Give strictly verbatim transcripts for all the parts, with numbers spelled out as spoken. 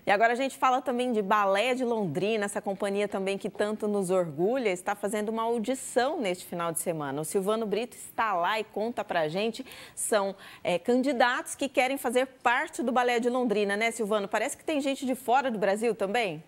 E agora a gente fala também de Balé de Londrina, essa companhia também que tanto nos orgulha, está fazendo uma audição neste final de semana. O Silvano Brito está lá e conta pra gente, são é, candidatos que querem fazer parte do Balé de Londrina, né, Silvano? Parece que tem gente de fora do Brasil também?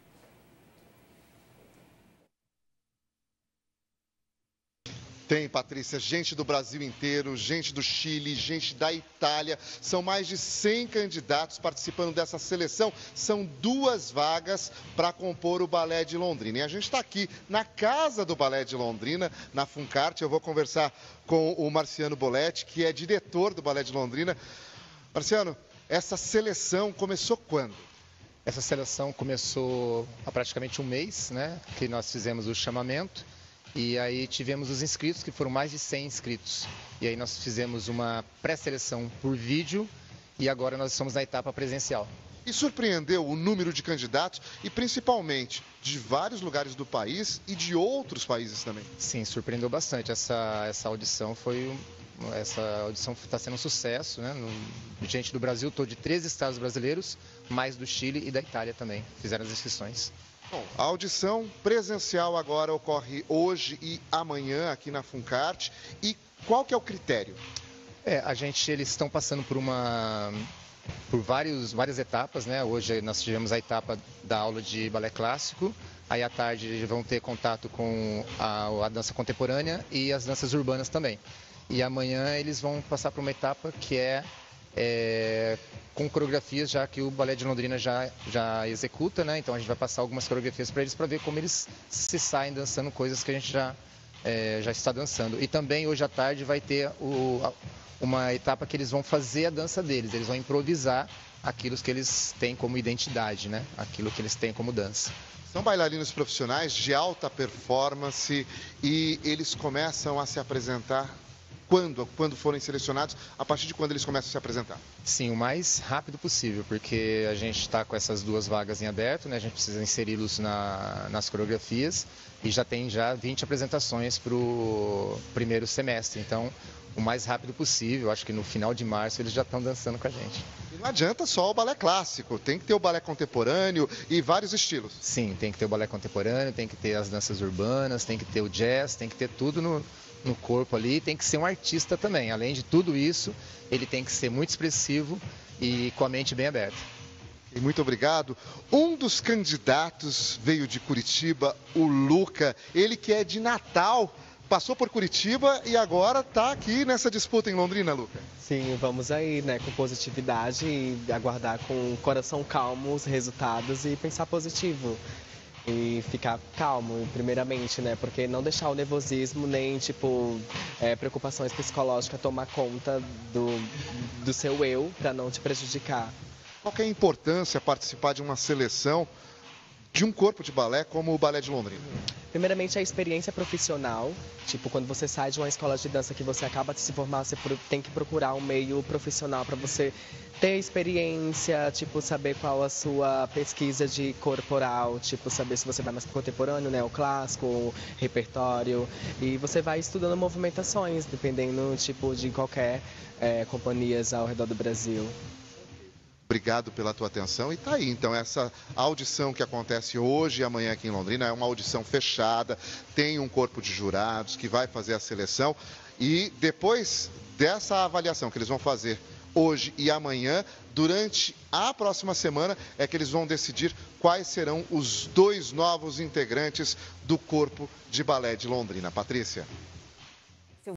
Tem, Patrícia, gente do Brasil inteiro, gente do Chile, gente da Itália. São mais de cem candidatos participando dessa seleção. São duas vagas para compor o Balé de Londrina. E a gente está aqui na casa do Balé de Londrina, na Funcart. Eu vou conversar com o Marciano Boletti, que é diretor do Balé de Londrina. Marciano, essa seleção começou quando? Essa seleção começou há praticamente um mês, né? Que nós fizemos o chamamento. E aí tivemos os inscritos, que foram mais de cem inscritos. E aí nós fizemos uma pré-seleção por vídeo e agora nós estamos na etapa presencial. E surpreendeu o número de candidatos e principalmente de vários lugares do país e de outros países também. Sim, surpreendeu bastante. Essa, essa audição foi... Essa audição está sendo um sucesso, né? No, gente do Brasil todo, de três estados brasileiros, mais do Chile e da Itália também, fizeram as inscrições. Bom, a audição presencial agora ocorre hoje e amanhã aqui na Funcart. E qual que é o critério? É, a gente, eles estão passando por uma, por vários, várias etapas, né? Hoje nós tivemos a etapa da aula de balé clássico, aí à tarde eles vão ter contato com a, a dança contemporânea e as danças urbanas também. E amanhã eles vão passar por uma etapa que é, é com coreografias, já que o Balé de Londrina já, já executa, né? Então a gente vai passar algumas coreografias para eles para ver como eles se saem dançando coisas que a gente já, é, já está dançando. E também hoje à tarde vai ter o, uma etapa que eles vão fazer a dança deles, eles vão improvisar aquilo que eles têm como identidade, né? Aquilo que eles têm como dança. São bailarinos profissionais de alta performance e eles começam a se apresentar quando, quando forem selecionados, a partir de quando eles começam a se apresentar? Sim, o mais rápido possível, porque a gente está com essas duas vagas em aberto, né? A gente precisa inseri-los na, nas coreografias e já tem já vinte apresentações para o primeiro semestre. Então, o mais rápido possível, acho que no final de março eles já estão dançando com a gente. E não adianta só o balé clássico, tem que ter o balé contemporâneo e vários estilos. Sim, tem que ter o balé contemporâneo, tem que ter as danças urbanas, tem que ter o jazz, tem que ter tudo no... no corpo ali, tem que ser um artista também. Além de tudo isso, ele tem que ser muito expressivo e com a mente bem aberta. E muito obrigado. Um dos candidatos veio de Curitiba, o Luca, ele que é de Natal, passou por Curitiba e agora está aqui nessa disputa em Londrina, Luca. Sim, vamos aí, né, com positividade e aguardar com o coração calmo os resultados e pensar positivo. E ficar calmo, primeiramente, né? Porque não deixar o nervosismo nem, tipo, é, preocupações psicológicas tomar conta do, do seu eu para não te prejudicar. Qual que é a importância participar de uma seleção de um corpo de balé como o Balé de Londrina? Primeiramente, a experiência profissional. Tipo, quando você sai de uma escola de dança que você acaba de se formar, você tem que procurar um meio profissional para você ter experiência, tipo, saber qual a sua pesquisa de corporal, tipo, saber se você vai mais pro contemporâneo, né, o clássico, o repertório. E você vai estudando movimentações, dependendo, tipo, de qualquer é, companhias ao redor do Brasil. Obrigado pela tua atenção. E tá aí, então, essa audição que acontece hoje e amanhã aqui em Londrina é uma audição fechada, tem um corpo de jurados que vai fazer a seleção e depois dessa avaliação que eles vão fazer hoje e amanhã, durante a próxima semana, é que eles vão decidir quais serão os dois novos integrantes do corpo de balé de Londrina. Patrícia.